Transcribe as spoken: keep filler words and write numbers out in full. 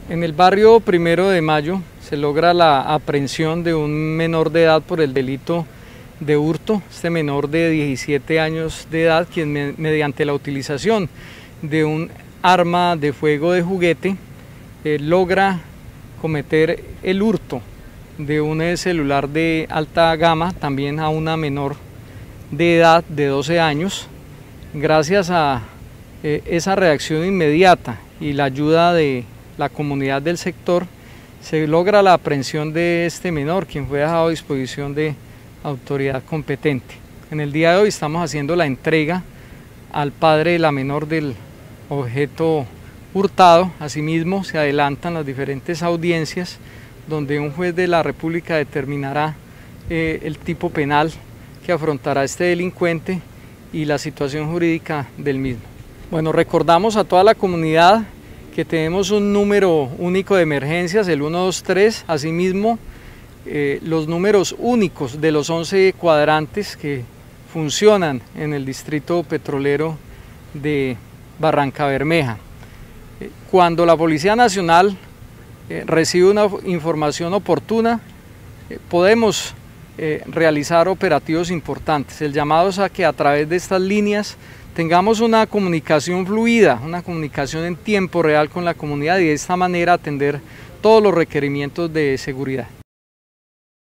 En el barrio Primero de Mayo se logra la aprehensión de un menor de edad por el delito de hurto. Este menor de diecisiete años de edad, quien me, mediante la utilización de un arma de fuego de juguete eh, logra cometer el hurto de un celular de alta gama, también a una menor de edad de doce años. Gracias a eh, esa reacción inmediata y la ayuda de la comunidad del sector, se logra la aprehensión de este menor, quien fue dejado a disposición de autoridad competente. En el día de hoy estamos haciendo la entrega al padre de la menor del objeto hurtado. Asimismo, se adelantan las diferentes audiencias donde un juez de la República determinará eh, el tipo penal que afrontará este delincuente y la situación jurídica del mismo. Bueno, recordamos a toda la comunidad que tenemos un número único de emergencias, el uno dos tres, asimismo eh, los números únicos de los once cuadrantes que funcionan en el distrito petrolero de Barrancabermeja. Eh, cuando la Policía Nacional eh, recibe una información oportuna, eh, podemos eh, realizar operativos importantes. El llamado es a que a través de estas líneas tengamos una comunicación fluida, una comunicación en tiempo real con la comunidad y de esta manera atender todos los requerimientos de seguridad.